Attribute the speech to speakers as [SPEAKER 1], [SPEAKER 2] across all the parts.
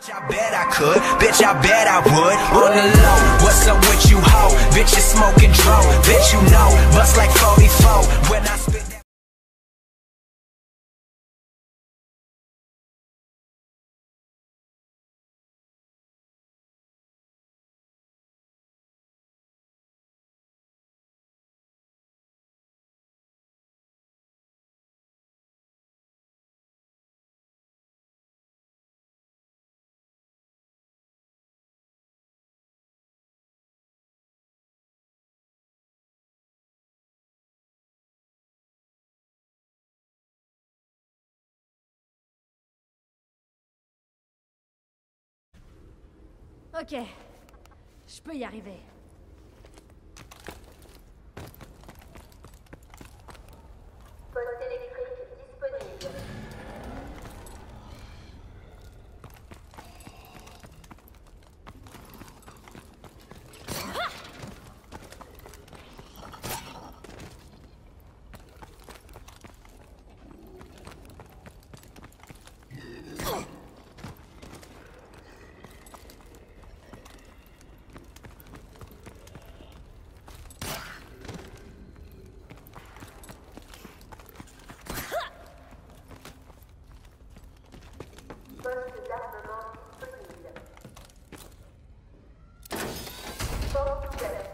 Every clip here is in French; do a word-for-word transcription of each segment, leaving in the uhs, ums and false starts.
[SPEAKER 1] Bitch, I bet I could. Bitch, I bet I would. On the low, what's up with you, ho? Bitch, you smoking dro. Bitch, you know, bust like forty-four when I spit that.
[SPEAKER 2] Ok, je peux y arriver.
[SPEAKER 3] Poste électrique disponible. Poste d'armement disponible. Porte ouverte.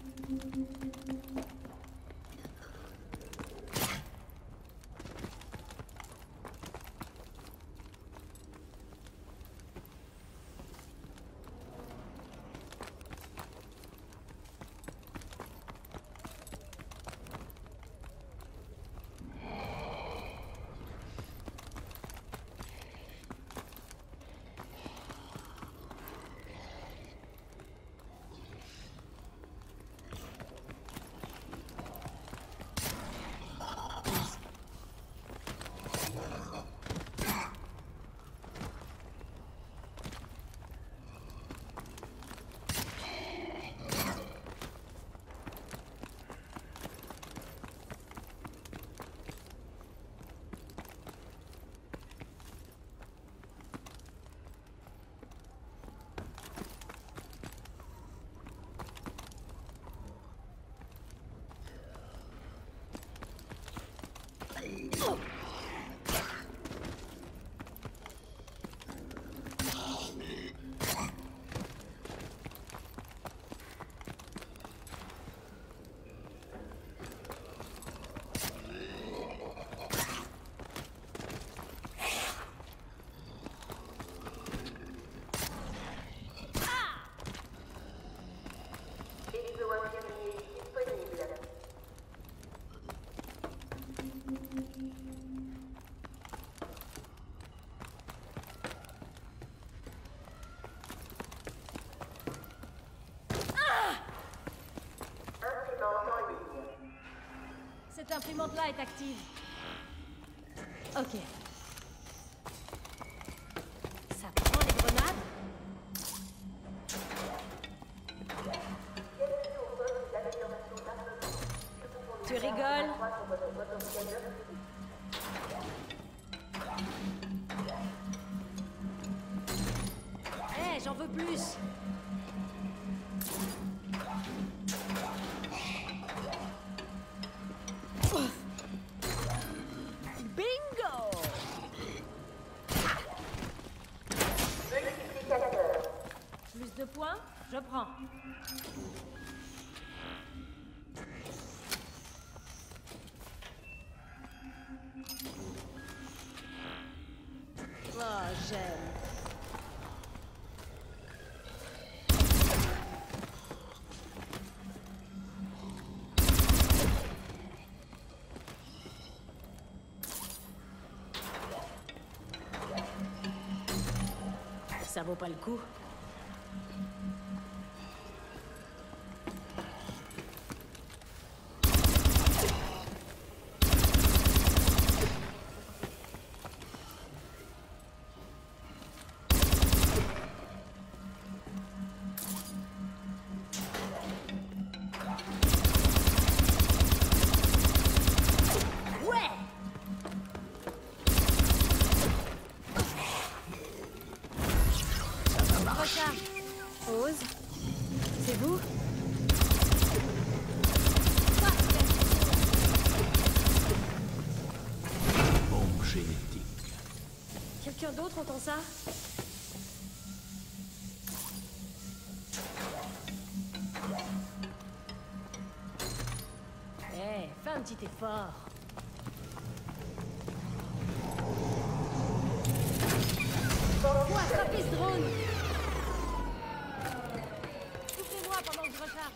[SPEAKER 3] Exo-infirmier disponible. Imprimante en ligne.
[SPEAKER 2] Cette imprimante-là est active. Ok. Ça prend les grenades?
[SPEAKER 3] Bienvenue au poste d'amélioration d'armement.
[SPEAKER 2] Tu rigoles?
[SPEAKER 3] Accroître votre potentiel physique.
[SPEAKER 2] Eh, j'en veux plus! Bingo!
[SPEAKER 3] Multiplicateur.
[SPEAKER 2] Plus de points? Je prends. Oh, j'aime. Ça vaut pas le coup. recharge. Ose. C'est vous?
[SPEAKER 4] Bombe génétique.
[SPEAKER 2] Quelqu'un d'autre entend ça? Eh, fais un petit effort. Faut attraper ce drone. Soufflez-moi pendant que je recharge.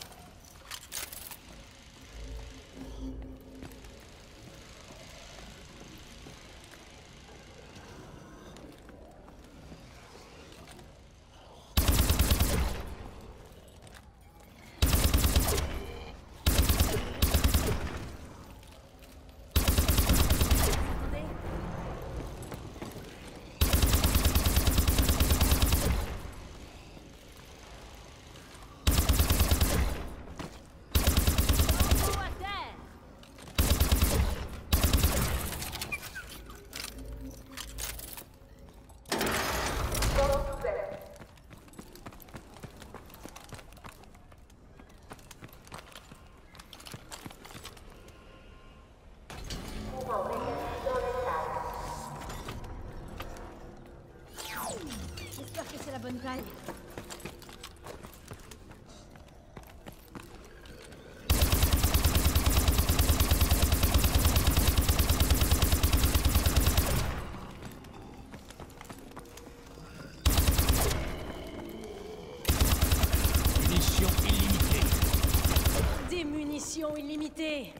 [SPEAKER 2] J'espère que c'est la bonne taille.
[SPEAKER 4] Munitions illimitées.
[SPEAKER 2] Des munitions illimitées.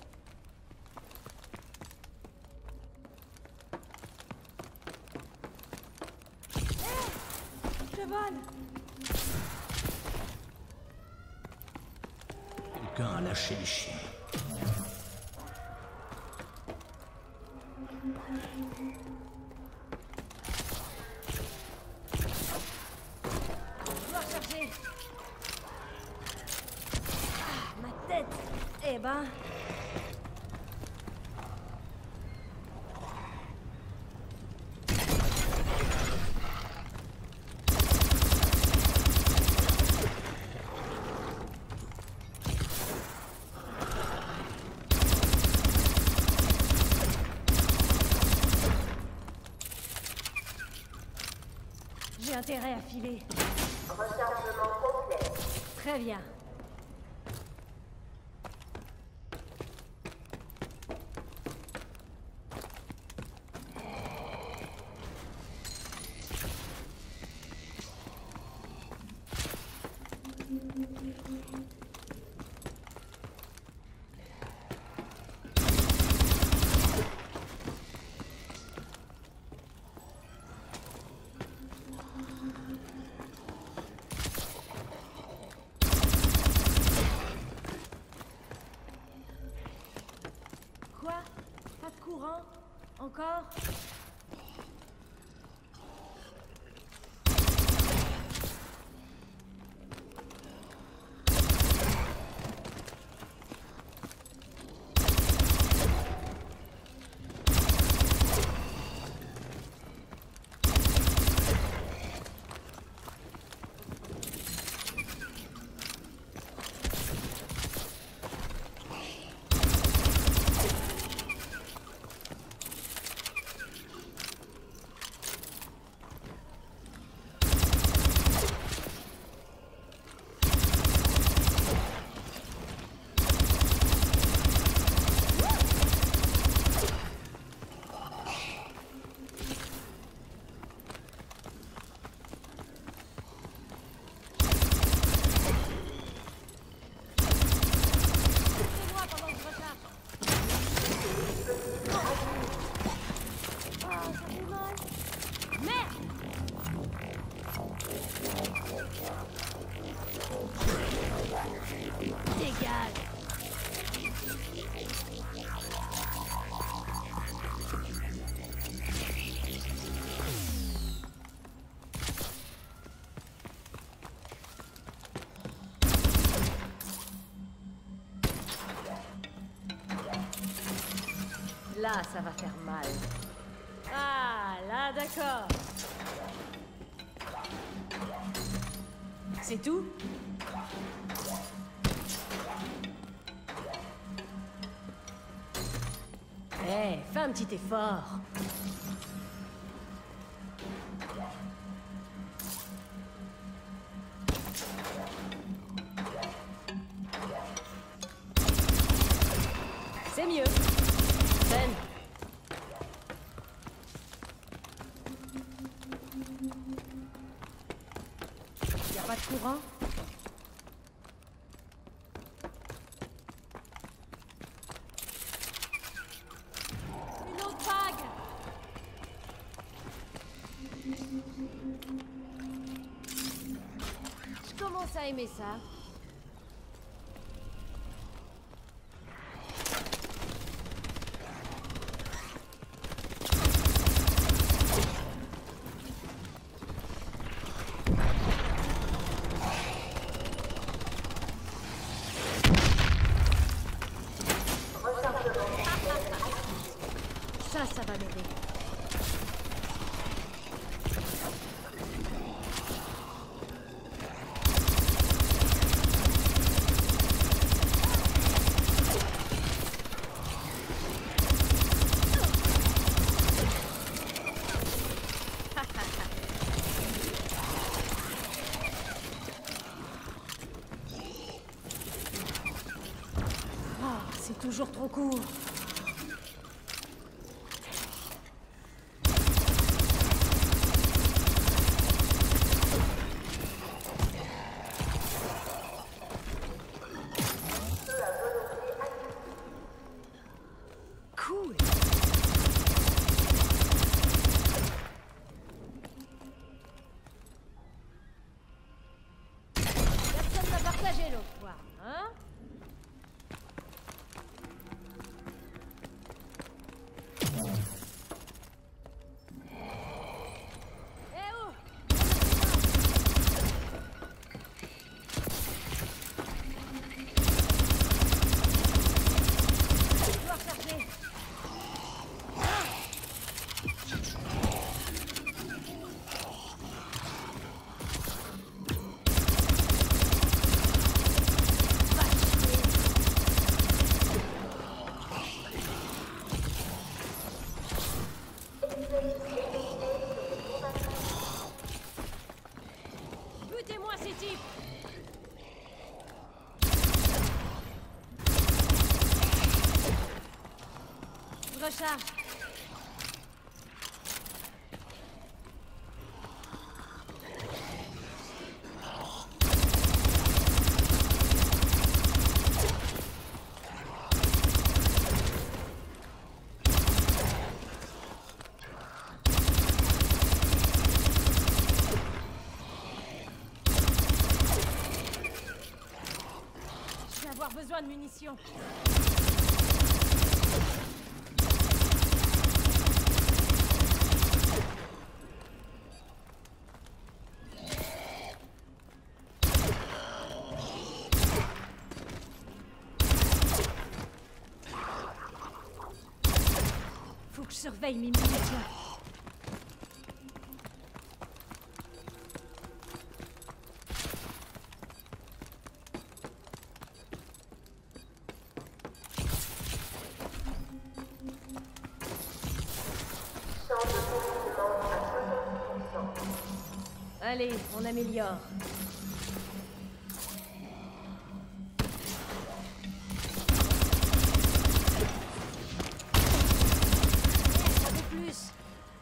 [SPEAKER 4] Quelqu'un a lâché les chiens.
[SPEAKER 2] Je dois recharger. Ah, ma tête. Eh ben... J'ai intérêt à filer.
[SPEAKER 3] Rechargement complet.
[SPEAKER 2] Très bien. Quoi? Pas de courant? Encore? Soufflez-moi pendant que je recharge. Ah, ça fait mal. Merde! Dégage! Là, ça va faire mal. Ah, là, d'accord. C'est tout? Eh, hey, fais un petit effort. C'est mieux. Ben. Y a pas de courant? Une autre vague! Je commence à aimer ça. Ça, ça va m'aider. Oh, c'est toujours trop court. Cool. Personne n'a partagé l'autre fois, hein? Eh oh! Je dois recharger. Butez-moi ces types! Je recharge. Je vais avoir besoin de munitions. Faut que je surveille mes munitions. Allez, on améliore. Un peu plus.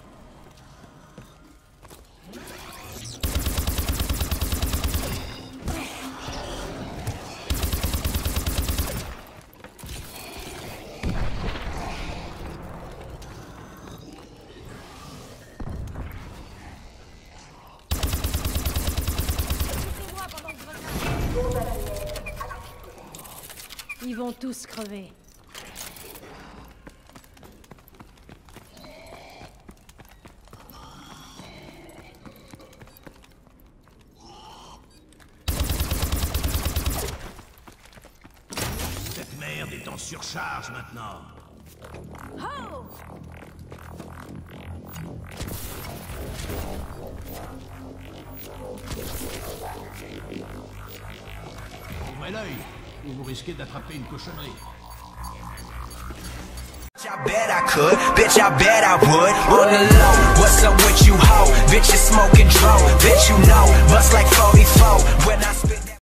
[SPEAKER 2] Ils vont tous crever.
[SPEAKER 4] Cette merde est en surcharge maintenant.
[SPEAKER 2] Oh!
[SPEAKER 4] ouvrez l'œil, ou vous risquez d'attraper une cochonnerie.
[SPEAKER 1] I bet I could, bitch, I bet I would. On the low, what's up with you, ho? Bitch, you smoking dro, bitch, you know.